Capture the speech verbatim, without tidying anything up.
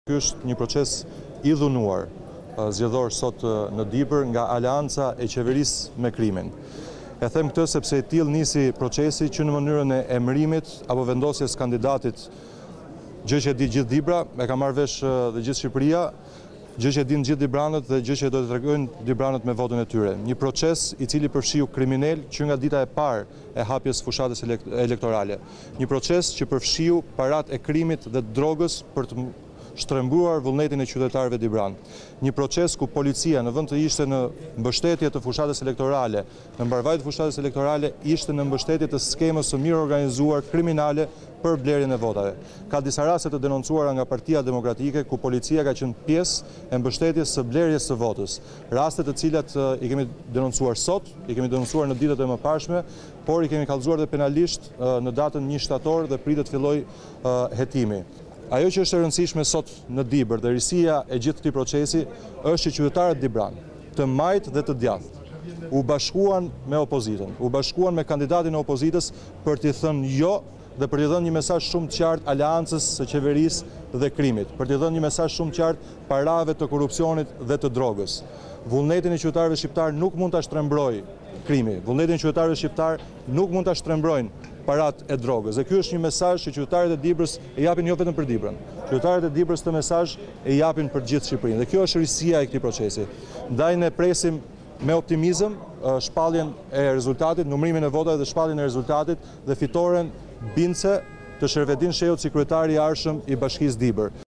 Ky është një proces i dhunuar zgjedhor sot në Dibër nga Aleanca e Qeverisë me Krimin. E them këtë sepse i tillë nisi procesi që në mënyrën e emërimit apo vendosjes kandidatit, gjë që e di gjithë Dibra, e ka marrë vesh dhe gjithë Shqipëria, gjë që e din gjithë dibranët dhe gjë që do të tregojnë dibranët me votën e tyre. Një proces i cili përfshiu kriminal që nga dita e parë e hapjes fushatës elektorale. Një proces që përfshiu parat e krimit dhe drogës për të shtrembruar vullnetin e qytetarëve dibran. Një proces ku policia në vend të ishte në mbështetje të fushatës elektorale, në mbarvajtje të fushatës elektorale, ishte në mbështetje të skemës së mirë organizuar kriminale për blerjen e votave. Ka disa raste të denoncuara nga Partia Demokratike ku policia ka qenë pjesë e mbështetjes së blerjes së votës. Raste të cilat i kemi denoncuar sot, i kemi denoncuar në ditët e mëparshme, por i kemi kallëzuar dhe penalisht në datën një shtator dhe pritet filloj hetimi. Ajo që është e rëndësishme sot në Dibër dhe risia e gjithë këtij procesi është që qytetarët dibran, të majtë dhe të djathtë, u bashkuan me opozitën, u bashkuan me kandidatin e opozitës për t'i thënë jo dhe për t'i dhënë një mesazh shumë të qartë aleancës së qeverisë dhe krimit, për t'i dhënë një mesazh shumë të qartë parave të korrupsionit dhe të drogës. Vullnetin e qytetarëve shqiptar nuk mund ta shtrembrojë krimi, vullnetin e qytetarëve shqiptar nuk mund ta shtrembrojnë parat e drogës. Dhe ky është një mesazh që qytetarët e Dibrës e japin jo vetëm për Dibrën. Qytetarët e Dibrës këtë mesazh e japin për gjithë Shqipërinë. Dhe kjo është risia e këtij procesi. Ndaj ne presim me optimizëm shpalljen e rezultatit, numërimin e votave dhe shpalljen e rezultatit dhe fitoren bindse të Shervedin Sheut si kryetari i arshëm i Bashkisë Dibër.